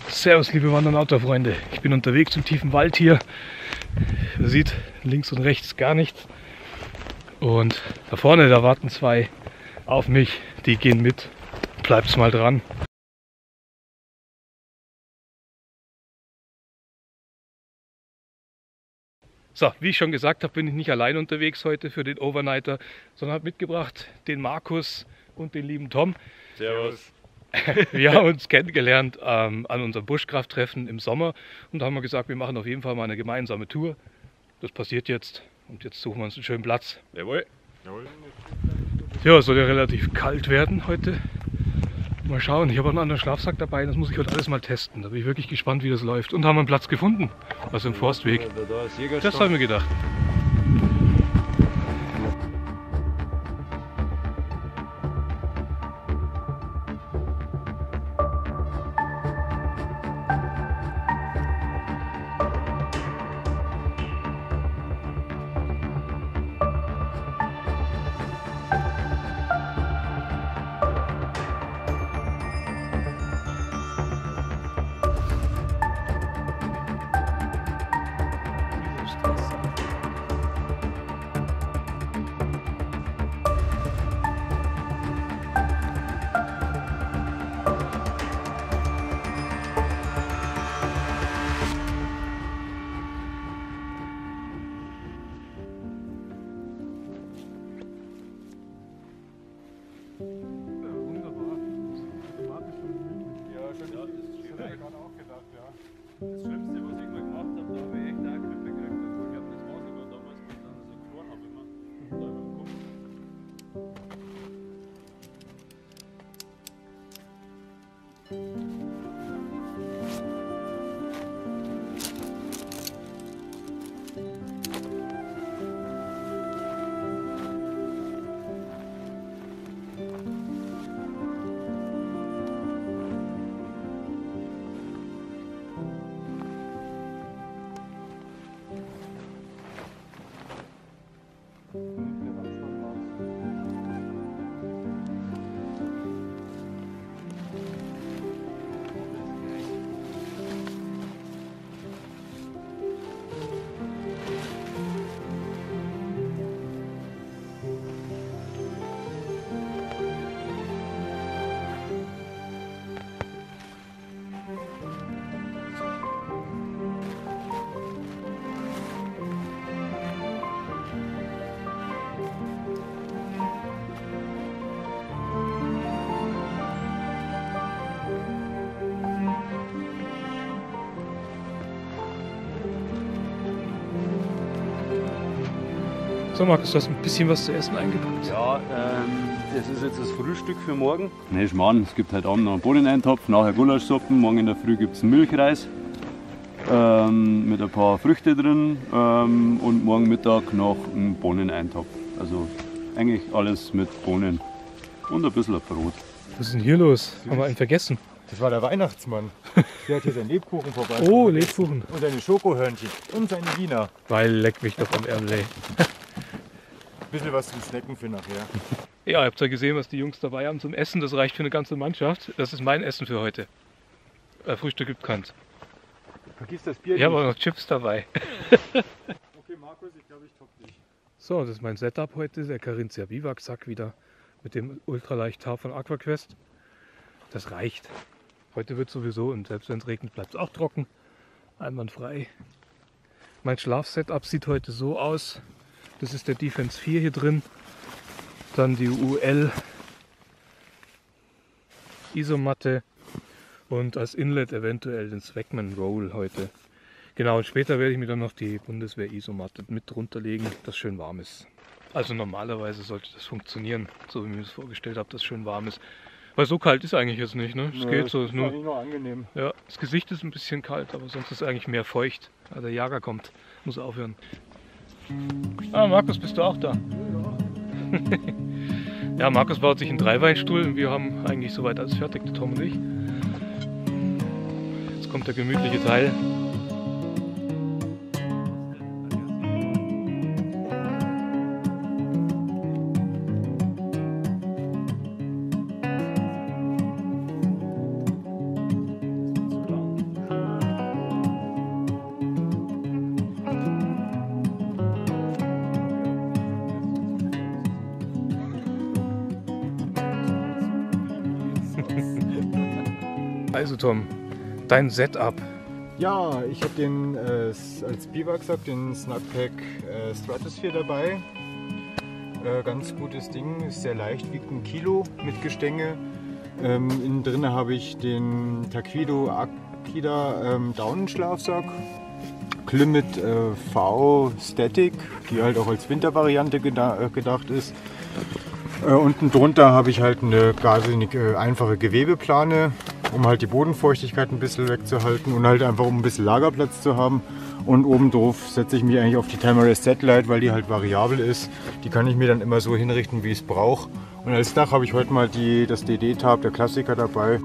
Servus liebe Wandern- und Outdoor-Freunde. Ich bin unterwegs im tiefen Wald hier. Man sieht links und rechts gar nichts. Und da vorne, da warten zwei auf mich. Die gehen mit. Bleibt's mal dran. So, wie ich schon gesagt habe, bin ich nicht allein unterwegs heute für den Overnighter, sondern habe mitgebracht den Markus und den lieben Tom. Servus. Wir haben uns kennengelernt an unserem Buschkrafttreffen im Sommer und da haben wir gesagt, wir machen auf jeden Fall mal eine gemeinsame Tour. Das passiert jetzt und jetzt suchen wir uns einen schönen Platz. Jawohl. Ja, es soll ja relativ kalt werden heute. Mal schauen, ich habe auch einen anderen Schlafsack dabei, das muss ich heute alles mal testen. Da bin ich wirklich gespannt, wie das läuft. Und haben einen Platz gefunden, also im Forstweg. Das haben wir gedacht. Das Schlimmste, was ich mal gemacht habe, da habe ich echt auch Grippe gekriegt. Ich glaube, das war sogar damals, wo ich dann so gefroren habe immer. Da über den Kopf. So Markus, du hast ein bisschen was zu essen eingepackt. Ja, das ist jetzt das Frühstück für morgen. Nee, Schmarrn, es gibt heute Abend noch einen Bohneneintopf, nachher Gulaschsuppen, morgen in der Früh gibt es einen Milchreis mit ein paar Früchte drin und morgen Mittag noch einen Bohneneintopf. Also eigentlich alles mit Bohnen und ein bisschen Brot. Was ist denn hier los? Haben wir einen vergessen? Das war der Weihnachtsmann. Der hat hier seinen Lebkuchen vorbei. Oh, Lebkuchen. Und seine Schokohörnchen. Und seine Wiener. Weil leck mich doch am Ärmel, ey. Bisschen was zum Snacken für nachher. Ja, ihr habt ja gesehen, was die Jungs dabei haben zum Essen. Das reicht für eine ganze Mannschaft. Das ist mein Essen für heute. Frühstück gibt keins. Vergiss das Bier Ich habe auch noch Chips dabei. Okay, Markus, ich glaube, ich topp dich. So, das ist mein Setup heute. Der Carinthia Biwaksack wieder mit dem ultraleicht Haar von Aquaquest. Das reicht. Heute wird sowieso, und selbst wenn es regnet, bleibt es auch trocken. Einwandfrei. Mein Schlafsetup sieht heute so aus. Das ist der Defense 4 hier drin. Dann die UL Isomatte und als Inlet eventuell den Swagman Roll heute. Genau, und später werde ich mir dann noch die Bundeswehr Isomatte mit drunter legen, das schön warm ist. Also normalerweise sollte das funktionieren, so wie ich mir das vorgestellt habe, dass schön warm ist. Weil so kalt ist eigentlich jetzt nicht, ne? Es geht so. Ist nur noch angenehm. Ja, das Gesicht ist ein bisschen kalt, aber sonst ist eigentlich mehr feucht. Ja, der Jager kommt, muss aufhören. Ah, Markus, bist du auch da? Ja, Markus baut sich einen Dreiweinstuhl und wir haben eigentlich soweit alles fertig, der Tom und ich. Jetzt kommt der gemütliche Teil. Also Tom, dein Setup. Ja, ich habe den als Biwaksack den Snugpack Stratosphere dabei. Ganz gutes Ding, ist sehr leicht, wiegt 1 Kilo mit Gestänge. Innen drin habe ich den Taquido Akida Daunenschlafsack. Climate V Static, die halt auch als Wintervariante gedacht ist. Unten drunter habe ich halt eine wahnsinnig einfache Gewebeplane, um halt die Bodenfeuchtigkeit ein bisschen wegzuhalten und halt einfach um ein bisschen Lagerplatz zu haben. Und oben drauf setze ich mich eigentlich auf die Tamarest Satellite, weil die halt variabel ist. Die kann ich mir dann immer so hinrichten, wie ich es brauche. Und als Dach habe ich heute mal das DD-Tab, der Klassiker, dabei.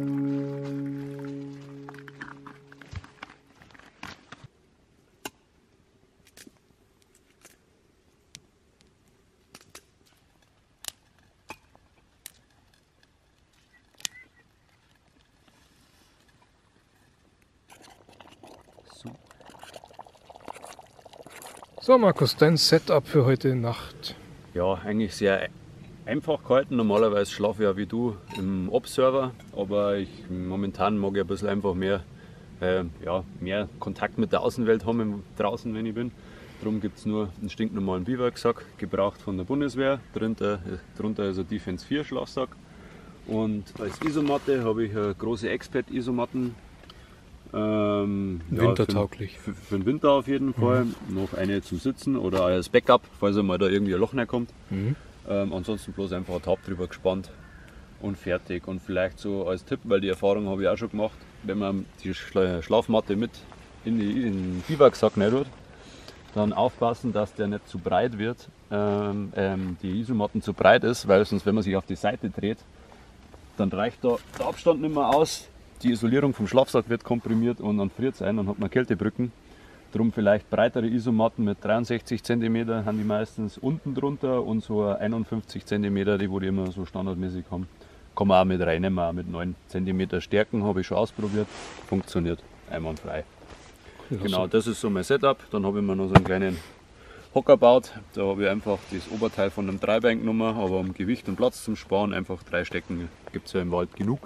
So Markus, dein Setup für heute Nacht. Ja, eigentlich sehr einfach gehalten. Normalerweise schlafe ich ja wie du im Observer, aber momentan mag ich ein bisschen einfach mehr Kontakt mit der Außenwelt haben draußen, wenn ich bin. Darum gibt es nur einen stinknormalen Biwaksack, gebraucht von der Bundeswehr. Drunter ist ein Defense 4 Schlafsack. Und als Isomatte habe ich eine große Expert-Isomatten. Wintertauglich. Für den Winter auf jeden Fall. Noch eine zum Sitzen oder als Backup, falls mal da irgendwie ein Loch reinkommt. Ansonsten bloß einfach ein Tab drüber gespannt und fertig. Und vielleicht so als Tipp, weil die Erfahrung habe ich auch schon gemacht, wenn man die Schlafmatte mit in den Biwaksack rein tut, dann aufpassen, dass der nicht zu breit wird, die Isomatten zu breit ist, weil sonst, wenn man sich auf die Seite dreht, dann reicht da der Abstand nicht mehr aus. Die Isolierung vom Schlafsack wird komprimiert und dann friert es ein, dann hat man Kältebrücken. Darum vielleicht breitere Isomatten mit 63 cm haben die meistens unten drunter und so 51 cm, die wo die immer so standardmäßig haben. Kann man auch mit reinnehmen, auch mit 9 cm Stärken, habe ich schon ausprobiert. Funktioniert einwandfrei. Ja, genau, so. das ist so mein Setup. Dann habe ich mir noch so einen kleinen Hocker gebaut. Da habe ich einfach das Oberteil von einem Dreibein genommen, aber um Gewicht und Platz zum Sparen einfach 3 Stecken gibt es ja im Wald genug.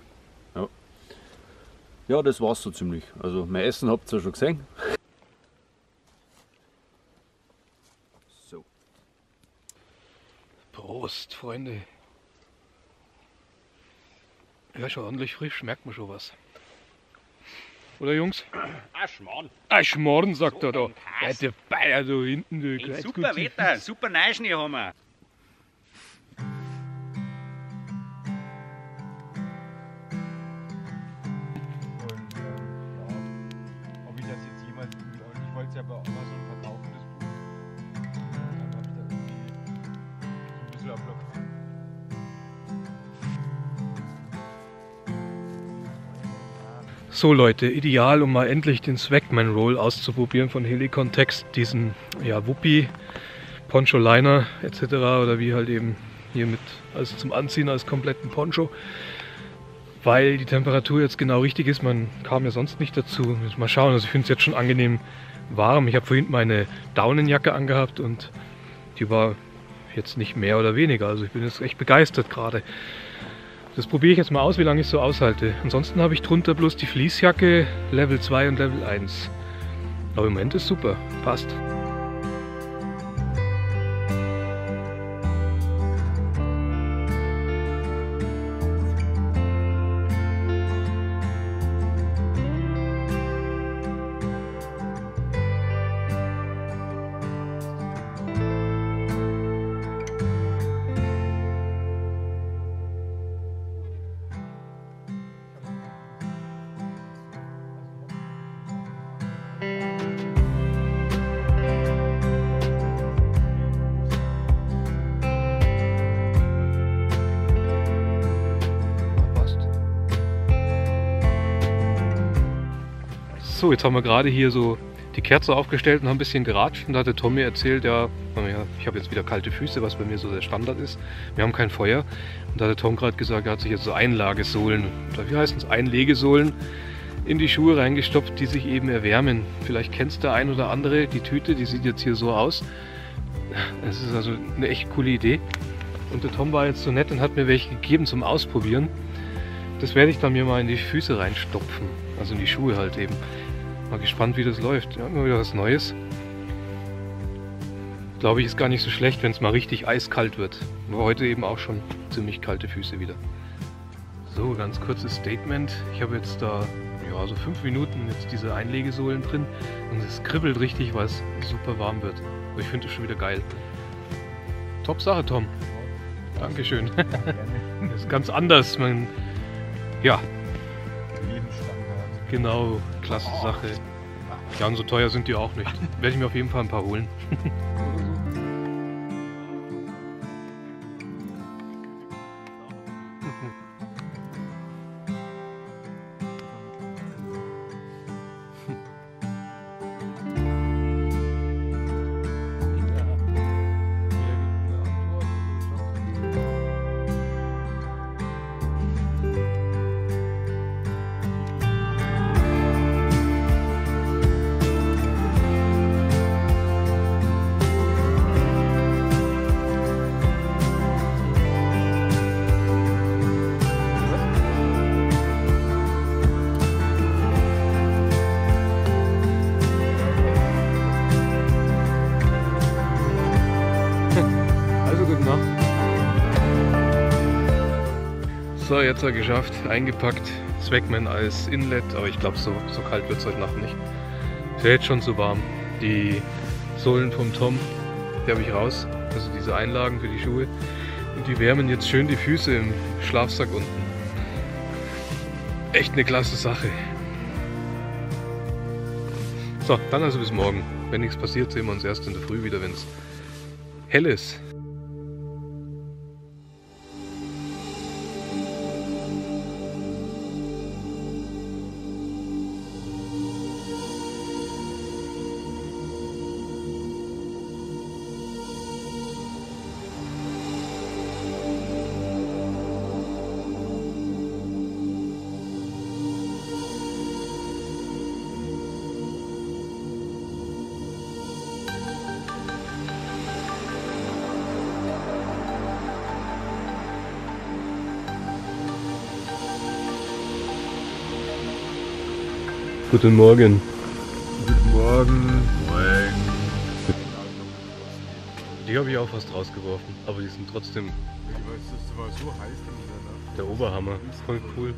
Ja, das war's so ziemlich. Also mein Essen habt ihr ja schon gesehen. So. Prost, Freunde. Ja, schon ordentlich frisch, merkt man schon was. Oder Jungs? Aschmarrn. Aschmarrn, sagt er da. Ja, der Bayer da hinten. Der Super Wetter, super Neuschnee haben wir. Ob ich das jetzt jemals ich wollte es ja bei Amazon verkaufen, das Buch. Dann habe ich da irgendwie so ein bisschen ablocken. So Leute, ideal, um mal endlich den Swagman Roll auszuprobieren von Helicon Text, diesen Wuppi, Poncho Liner etc. oder wie halt eben hier mit also zum Anziehen als kompletten Poncho. Weil die Temperatur jetzt genau richtig ist, man kam ja sonst nicht dazu. Mal schauen, also ich finde es jetzt schon angenehm warm. Ich habe vorhin meine Daunenjacke angehabt und die war jetzt nicht mehr oder weniger. Also ich bin jetzt echt begeistert gerade. Das probiere ich jetzt mal aus, wie lange ich so aushalte. Ansonsten habe ich drunter bloß die Fleecejacke Level 2 und Level 1. Aber im Moment ist super, passt. So, jetzt haben wir gerade hier so die Kerze aufgestellt und haben ein bisschen geratscht und da hatte Tom mir erzählt, ja, ich habe jetzt wieder kalte Füße, was bei mir so der Standard ist. Wir haben kein Feuer und da hatte Tom gerade gesagt, er hat sich jetzt so Einlagesohlen, oder wie heißt es, Einlegesohlen in die Schuhe reingestopft, die sich eben erwärmen. Vielleicht kennst der ein oder andere die Tüte, die sieht jetzt hier so aus. Es ist also eine echt coole Idee. Und der Tom war jetzt so nett und hat mir welche gegeben zum Ausprobieren. Das werde ich dann mir mal in die Füße reinstopfen. Also in die Schuhe halt eben. Mal gespannt, wie das läuft. Ja, immer wieder was Neues. Glaube ich, ist gar nicht so schlecht, wenn es mal richtig eiskalt wird. Aber heute eben auch schon ziemlich kalte Füße wieder. So, ganz kurzes Statement. Ich habe jetzt da ja, so 5 Minuten jetzt diese Einlegesohlen drin und es kribbelt richtig, weil es super warm wird. Aber ich finde es schon wieder geil. Top Sache, Tom. Dankeschön. Das ist ganz anders. Ja, Lebensstandard. genau, klasse Sache. Ja, und so teuer sind die auch nicht. Werde ich mir auf jeden Fall ein paar holen. So, jetzt hat er geschafft, eingepackt, Swagman als Inlet, aber ich glaube, so kalt wird es heute Nacht nicht. Ist ja jetzt schon zu warm. Die Sohlen vom Tom, die habe ich raus, also diese Einlagen für die Schuhe. Und die wärmen jetzt schön die Füße im Schlafsack unten. Echt eine klasse Sache. So, dann also bis morgen. Wenn nichts passiert, sehen wir uns erst in der Früh wieder, wenn es hell ist. Guten Morgen. Guten Morgen. Moin. Die habe ich auch fast rausgeworfen, aber die sind trotzdem Es war so heiß in dieser Nacht. der Oberhammer. Voll cool.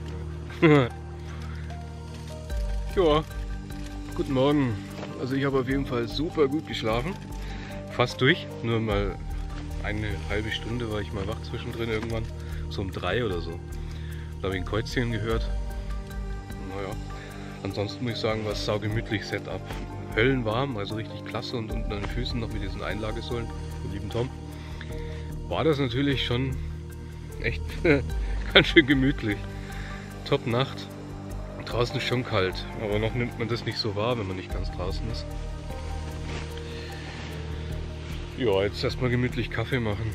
Ja, guten Morgen. Also ich habe auf jeden Fall super gut geschlafen. Fast durch. Nur mal eine halbe Stunde war ich mal wach zwischendrin irgendwann. So um 3 oder so. Da habe ich ein Kreuzchen gehört. Naja. Ansonsten muss ich sagen, war es saugemütlich Setup. Höllenwarm, also richtig klasse und unten an den Füßen noch mit diesen Einlagesohlen, den lieben Tom. War das natürlich schon echt ganz schön gemütlich. Top Nacht. Draußen ist schon kalt, aber noch nimmt man das nicht so wahr, wenn man nicht ganz draußen ist. Ja, jetzt erstmal gemütlich Kaffee machen.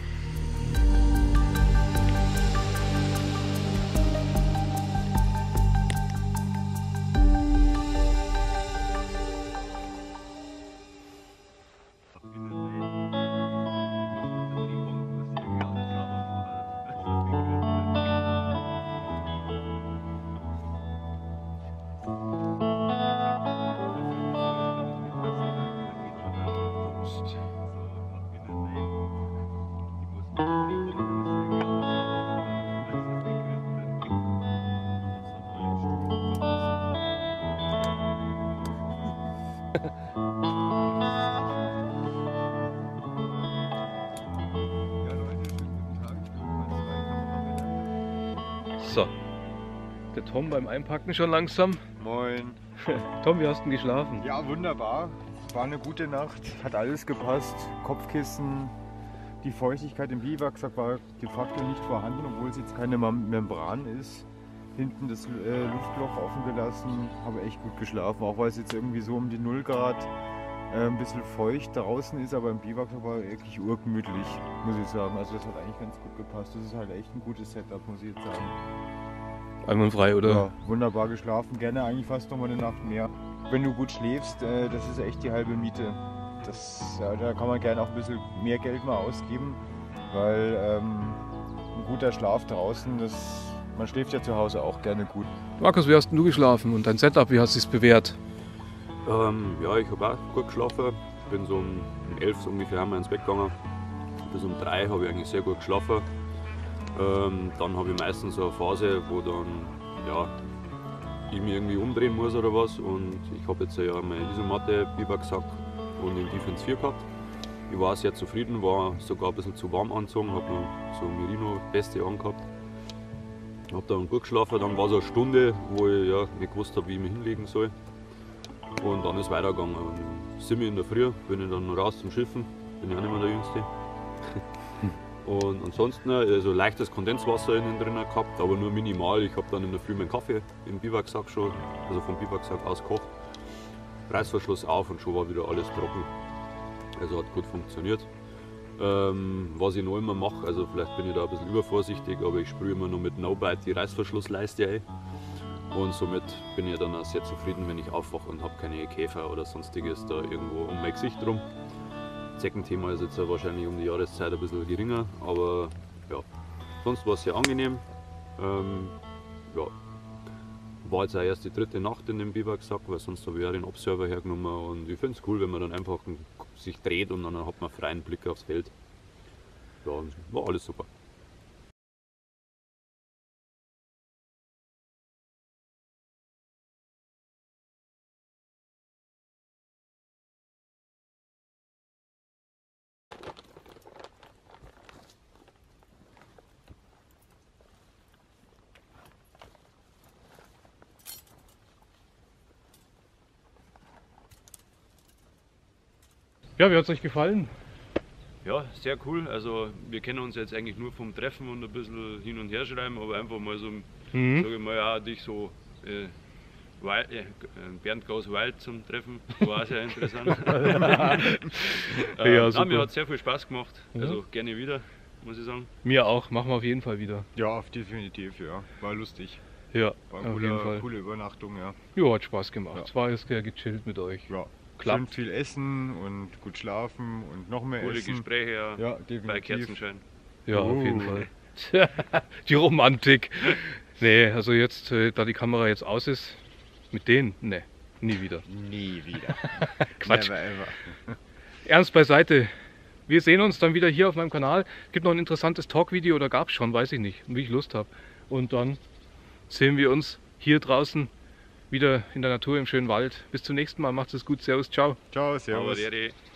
So, der Tom beim Einpacken schon langsam. Moin. Tom, wie hast du denn geschlafen? Ja, wunderbar. Es war eine gute Nacht. Hat alles gepasst. Kopfkissen. Die Feuchtigkeit im Biwaksack war de facto nicht vorhanden, obwohl es jetzt keine Membran ist. Hinten das Luftloch offen gelassen. Habe echt gut geschlafen. Auch weil es jetzt irgendwie so um die 0 Grad ein bisschen feucht draußen ist, aber im Biwaksack war wirklich urgemütlich, muss ich sagen. Also das hat eigentlich ganz gut gepasst. Das ist halt echt ein gutes Setup, muss ich jetzt sagen. Einwandfrei, oder? Ja, wunderbar geschlafen. Gerne eigentlich fast noch mal eine Nacht mehr. Wenn du gut schläfst, das ist echt die halbe Miete. Da kann man gerne auch ein bisschen mehr Geld mal ausgeben, weil ein guter Schlaf draußen, das man schläft ja zu Hause auch gerne gut. Markus, wie hast denn du geschlafen und dein Setup, wie hast du es bewährt? Ja, ich habe auch gut geschlafen. Bin so um 11 so ungefähr ins Bett gegangen. Bis um 3 habe ich eigentlich sehr gut geschlafen. Dann habe ich meistens so eine Phase, wo dann ja, ich mich irgendwie umdrehen muss oder was. Und ich habe jetzt ja meine Isomatte, Biwaksack und den Defense 4 gehabt. Ich war sehr zufrieden, war sogar ein bisschen zu warm angezogen, habe noch so Merino-Weste angehabt. Habe dann gut geschlafen, dann war so eine Stunde, wo ich ja, nicht gewusst habe, wie ich mich hinlegen soll. Und dann ist es weitergegangen. Um 7 in der Früh bin ich dann noch raus zum Schiffen, bin ich auch nicht mehr der Jüngste. Und ansonsten also leichtes Kondenswasser innen drin gehabt, aber nur minimal. Ich habe dann in der Früh meinen Kaffee im Biwaksack schon, also vom Biwaksack aus gekocht. Reißverschluss auf und schon war wieder alles trocken. Also hat gut funktioniert. Was ich noch immer mache, also vielleicht bin ich da ein bisschen übervorsichtig, aber ich sprühe immer noch mit No-Bite die Reißverschlussleiste ein. Und somit bin ich dann auch sehr zufrieden, wenn ich aufwache und habe keine Käfer oder sonstiges da irgendwo um mein Gesicht rum. Zeckenthema ist jetzt ja wahrscheinlich um die Jahreszeit ein bisschen geringer, aber ja, sonst war es sehr angenehm. Ja, war jetzt auch erst die 3. Nacht in dem Biwaksack, weil sonst habe ich ja den Observer hergenommen und ich finde es cool, wenn man dann einfach sich dreht und dann hat man freien Blick aufs Feld. Ja, war alles super. Ja, wie hat es euch gefallen? Ja, sehr cool. Also wir kennen uns jetzt eigentlich nur vom Treffen und ein bisschen hin und her schreiben, aber einfach mal so, sage ich mal, ja, dich so Bernd Goes Wild zum Treffen, war auch sehr interessant. Ja, mir hat sehr viel Spaß gemacht, also gerne wieder, muss ich sagen. Mir auch, machen wir auf jeden Fall wieder. Ja, definitiv, ja. War lustig. Ja, War auf jeden Fall. coole Übernachtung, ja. Ja, hat Spaß gemacht. Ja. Es war jetzt sehr gechillt mit euch. Ja. Klappt. Schön viel essen und gut schlafen und noch mehr Coole essen. Gespräche, Ja, definitiv. bei Kerzenschein. Ja, auf jeden Fall. Die Romantik. Nee, also jetzt, da die Kamera jetzt aus ist, mit denen, ne, nie wieder. Nie wieder. Quatsch. Never ever. Ernst beiseite. Wir sehen uns dann wieder hier auf meinem Kanal. Gibt noch ein interessantes Talk-Video, oder gab es schon, weiß ich nicht, wie ich Lust habe. Und dann sehen wir uns hier draußen wieder in der Natur im schönen Wald. Bis zum nächsten Mal, macht es gut, servus, ciao. Ciao, servus. Aber